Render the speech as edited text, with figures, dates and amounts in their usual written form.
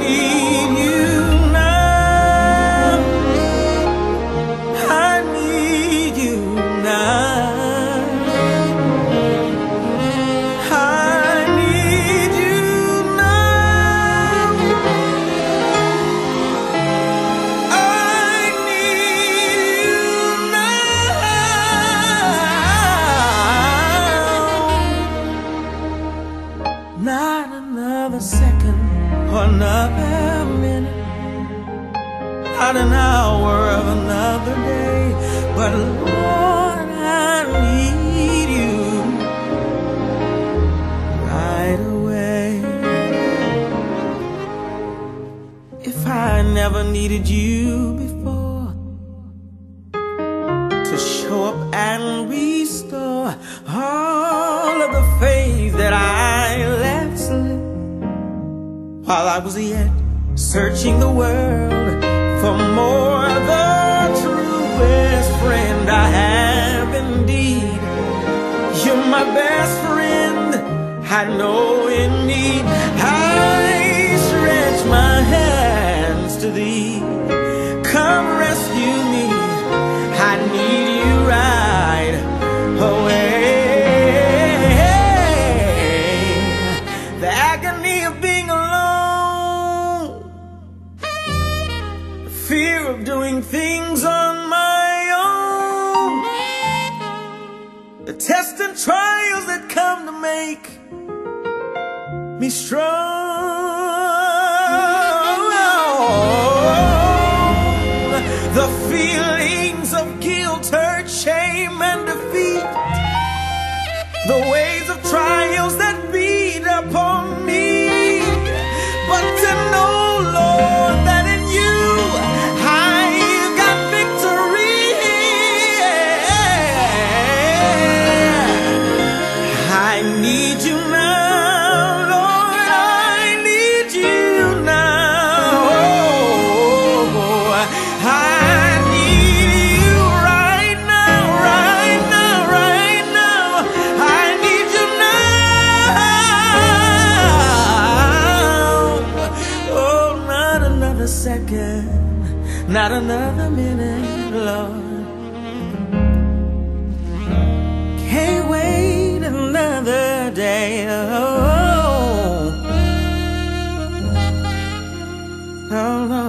need you now. I need you now. I need you now. I need you now. Not another second or another minute, not an hour of another day, but Lord, I need you right away. If I never needed you before to show up and restore all of the faith that I let slip while I was yet searching the world for more, the truest friend I have indeed. You're my best friend, I know in need. I stretch my hands to thee, come rescue me, I need you right away. The agony of being alone, the fear of doing things on my own, the tests and trials that come to make me strong, the feelings of guilt, hurt, shame, and defeat, the waves of trials that beat upon me, but to know, Lord, that in you I've got victory. I need you now, Lord, I need you now. I need you right now, right now, right now. I need you now. Oh, not another second, not another minute, Lord. Can't wait another day. Oh, oh, oh.